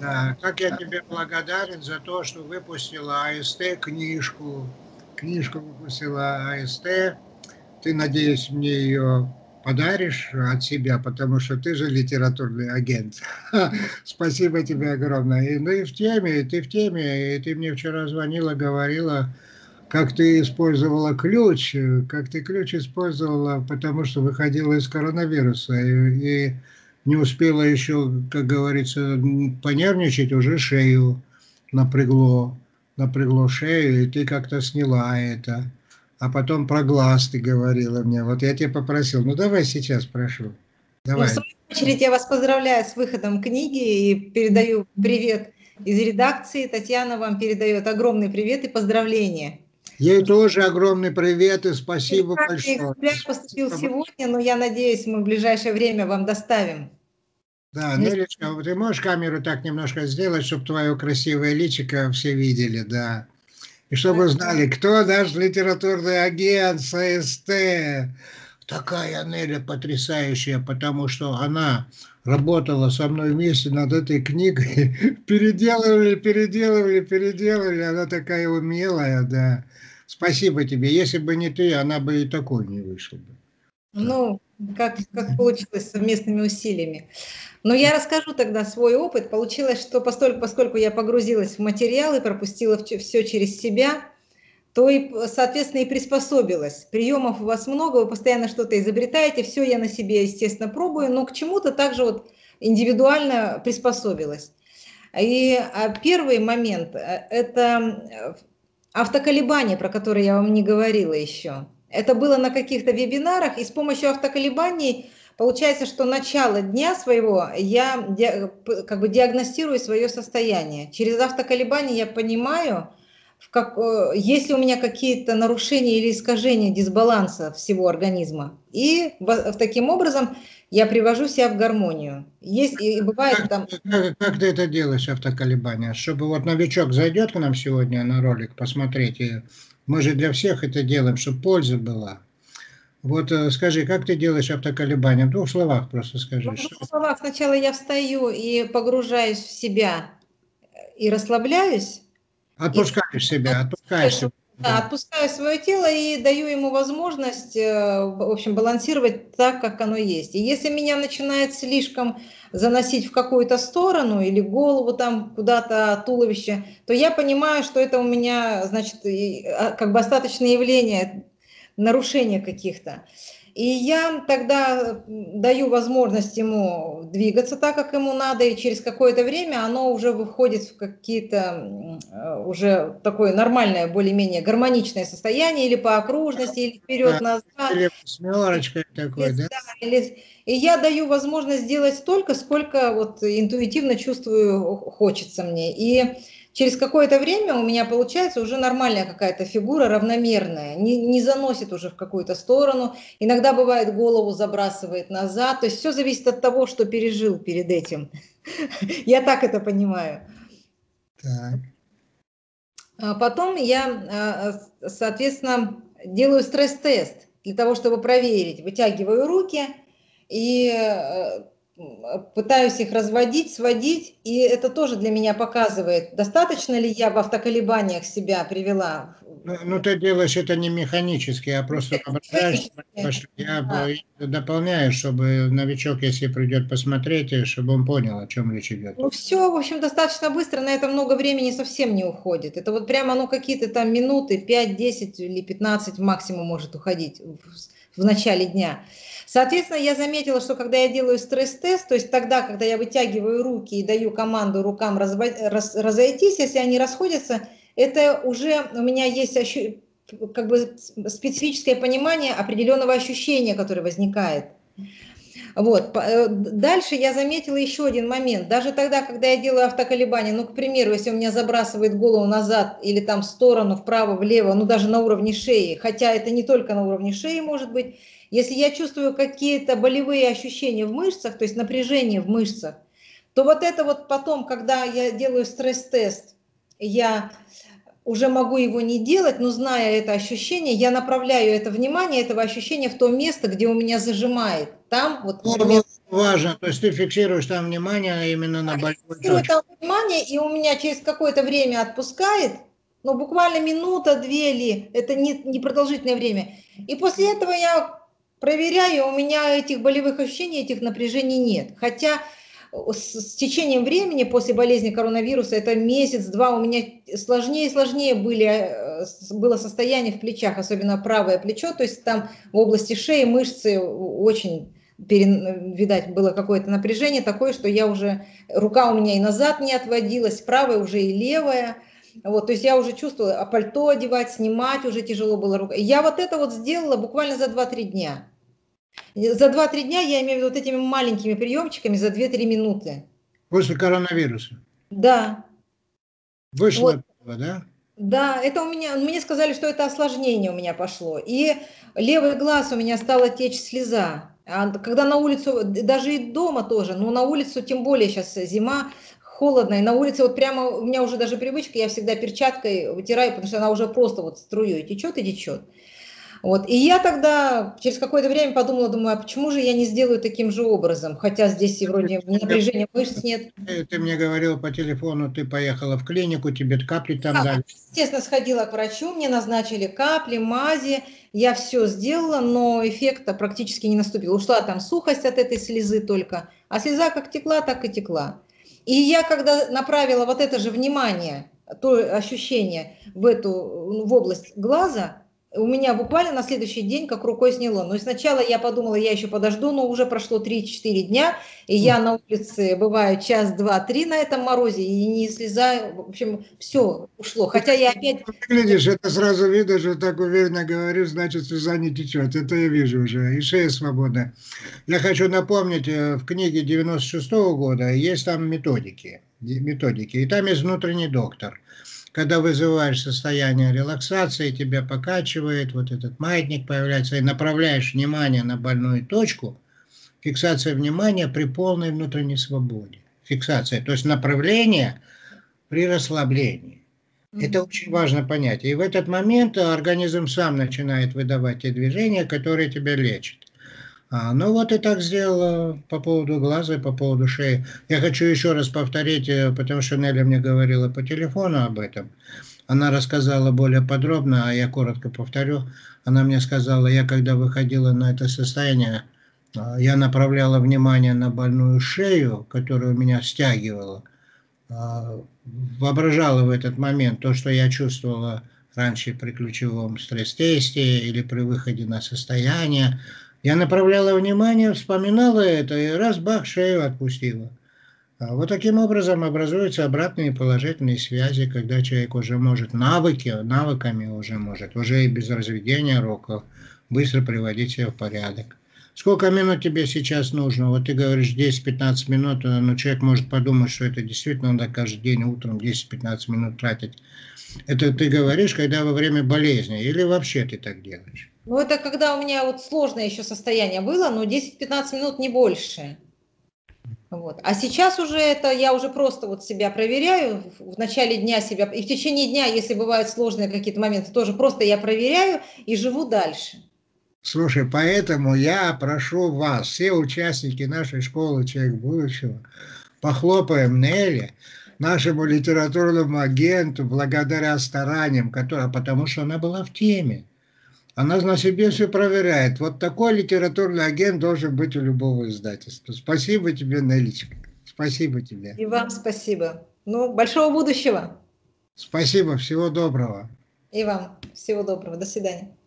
Да, как я тебе благодарен за то, что выпустила АСТ книжку. Книжку выпустила АСТ. Ты, надеюсь, мне ее подаришь от себя, потому что ты же литературный агент. Спасибо тебе огромное. Ну и в теме, ты в теме, и ты мне вчера звонила, говорила, как ты использовала ключ, как ты ключ использовала, потому что выходила из коронавируса и не успела еще, как говорится, понервничать, уже шею напрягло, напрягло шею, и ты как-то сняла это. А потом про глаз ты говорила мне. Вот я тебя попросил, ну давай сейчас прошу. Ну, в Давай. свою очередь, я вас поздравляю с выходом книги и передаю привет из редакции. Татьяна вам передает огромный привет и поздравления. Ей тоже огромный привет и спасибо Уникальный большое. экземпляр поступил сегодня, но я надеюсь, мы в ближайшее время вам доставим. Да, Нелечка, ты можешь камеру так немножко сделать, чтобы твое красивое личико все видели, да. И чтобы знали, кто наш литературный агент с АСТ. Такая Неля потрясающая, потому что она работала со мной вместе над этой книгой. Переделывали, переделывали, переделывали. Она такая умелая, да. Спасибо тебе. Если бы не ты, она бы и такой не вышла бы. Так. Ну, как получилось совместными усилиями. Но я расскажу тогда свой опыт. Получилось, что поскольку я погрузилась в материал и пропустила все через себя, то и, соответственно, и приспособилась. Приемов у вас много, вы постоянно что-то изобретаете, все я на себе, естественно, пробую, но к чему-то также вот индивидуально приспособилась. И первый момент – это автоколебание, про которое я вам не говорила еще. Это было на каких-то вебинарах, и с помощью автоколебаний получается, что начало дня своего я как бы диагностирую свое состояние. Через автоколебание я понимаю, есть ли у меня какие-то нарушения или искажения дисбаланса всего организма. И таким образом я привожу себя в гармонию. Есть, и бывает там... Как ты это делаешь, автоколебания? Чтобы вот новичок зайдет к нам сегодня на ролик посмотреть, и мы же для всех это делаем, чтобы польза была. Вот скажи, как ты делаешь автоколебания? В двух словах просто скажи. В двух словах, сначала я встаю и погружаюсь в себя и расслабляюсь. И Отпускаешь себя, отпускаешь себя. да, Да. отпускаю свое тело и даю ему возможность, в общем, балансировать так, как оно есть. И если меня начинает слишком заносить в какую-то сторону или голову там куда-то, туловище, то я понимаю, что это у меня, значит, как бы остаточное явление, нарушения каких-то. И я тогда даю возможность ему двигаться так, как ему надо, и через какое-то время оно уже выходит в какие-то уже такое нормальное, более-менее гармоничное состояние, или по окружности, или вперед-назад. Или восьмерочкой такой, да? И я даю возможность сделать столько, сколько вот интуитивно чувствую, хочется мне. И через какое-то время у меня получается уже нормальная какая-то фигура, равномерная, не заносит уже в какую-то сторону. Иногда бывает голову забрасывает назад. То есть все зависит от того, что пережил перед этим. Я так это понимаю. Так. Потом я, соответственно, делаю стресс-тест для того, чтобы проверить. Вытягиваю руки и пытаюсь их разводить, сводить. И это тоже для меня показывает, достаточно ли я в автоколебаниях себя привела. Ну, ты делаешь это не механически, а просто воображаешь, что я дополняю, чтобы новичок, если придет посмотреть, чтобы он понял, о чем речь идет. Ну, все, в общем, достаточно быстро, на это много времени совсем не уходит. Это вот прямо, ну, какие-то там минуты, 5, 10 или 15 максимум может уходить в начале дня. Соответственно, я заметила, что когда я делаю стресс-тест, то есть тогда, когда я вытягиваю руки и даю команду рукам разойтись, если они расходятся, это уже у меня есть как бы специфическое понимание определенного ощущения, которое возникает. Вот. Дальше я заметила еще один момент. Даже тогда, когда я делаю автоколебания, ну, к примеру, если у меня забрасывает голову назад или там в сторону, вправо, влево, ну, даже на уровне шеи, хотя это не только на уровне шеи может быть, если я чувствую какие-то болевые ощущения в мышцах, то есть напряжение в мышцах, то вот это вот потом, когда я делаю стресс-тест, я уже могу его не делать, но зная это ощущение, я направляю это внимание, этого ощущения в то место, где у меня зажимает. Там вот, например, важно, то есть ты фиксируешь там внимание именно на больную Фиксирую точку. там внимание, и у меня через какое-то время отпускает, но буквально минута, две ли, это не продолжительное время. И после этого я проверяю, у меня этих болевых ощущений, этих напряжений нет. Хотя с течением времени после болезни коронавируса, это месяц-два, у меня сложнее и сложнее было состояние в плечах, особенно правое плечо, то есть там в области шеи мышцы очень, видать, было какое-то напряжение такое, что я уже, рука у меня и назад не отводилась, правая уже и левая. Вот, то есть я уже чувствовала, а пальто одевать, снимать уже тяжело было рукой. Я вот это вот сделала буквально за 2-3 дня. За 2-3 дня, я имею в виду вот этими маленькими приемчиками за 2-3 минуты. После коронавируса. Да, вот, Вышло, да? да, это у меня, мне сказали, что это осложнение у меня пошло. И левый глаз у меня стала течь слеза. А когда на улицу, даже и дома тоже, но на улицу тем более сейчас зима, холодно, и на улице вот прямо, у меня уже даже привычка, я всегда перчаткой вытираю, потому что она уже просто вот струей течет и течет. Вот. И я тогда через какое-то время подумала, думаю, а почему же я не сделаю таким же образом? Хотя здесь и вроде напряжения мышц нет. Ты мне говорил по телефону, ты поехала в клинику, тебе капли там Да, дали. естественно, сходила к врачу, мне назначили капли, мази, я все сделала, но эффекта практически не наступил. Ушла там сухость от этой слезы только, а слеза как текла, так и текла. И я когда направила вот это же внимание, то ощущение в область глаза, у меня буквально на следующий день как рукой сняло. Но сначала я подумала, я еще подожду, но уже прошло 3-4 дня, и я на улице бываю час, два, три на этом морозе, и не слезаю, в общем, все ушло. Хотя я опять... Выглядишь, это сразу видно, что так уверенно говоришь, значит, слеза не течет. Это я вижу уже, и шея свободна. Я хочу напомнить, в книге 96-го года есть там методики, и там есть внутренний доктор. Когда вызываешь состояние релаксации, тебя покачивает, вот этот маятник появляется, и направляешь внимание на больную точку, фиксация внимания при полной внутренней свободе. Фиксация, то есть направление при расслаблении. Это очень важно понять. И в этот момент организм сам начинает выдавать те движения, которые тебя лечат. Ну вот и так сделала по поводу глаза и по поводу шеи. Я хочу еще раз повторить, потому что Неля мне говорила по телефону об этом. Она рассказала более подробно, а я коротко повторю. Она мне сказала, я когда выходила на это состояние, я направляла внимание на больную шею, которую меня стягивала. Воображала в этот момент то, что я чувствовала раньше при ключевом стресс-тесте или при выходе на состояние. Я направляла внимание, вспоминала это и раз, бах, шею отпустила. Вот таким образом образуются обратные положительные связи, когда человек уже может навыками уже может, уже и без разведения руков, быстро приводить себя в порядок. Сколько минут тебе сейчас нужно? Вот ты говоришь 10-15 минут, но человек может подумать, что это действительно надо каждый день утром 10-15 минут тратить. Это ты говоришь, когда во время болезни, или вообще ты так делаешь? Ну, это когда у меня вот сложное еще состояние было, но 10-15 минут не больше. Вот. А сейчас уже это я уже просто вот себя проверяю в начале дня себя, и в течение дня, если бывают сложные какие-то моменты, тоже просто я проверяю и живу дальше. Слушай, поэтому я прошу вас, все участники нашей школы «Человек будущего», похлопаем Нелли, нашему литературному агенту, благодаря стараниям, потому что она была в теме. Она на себе все проверяет. Вот такой литературный агент должен быть у любого издательства. Спасибо тебе, Нелличка. Спасибо тебе. И вам спасибо. Ну, большого будущего. Спасибо, всего доброго. И вам всего доброго. До свидания.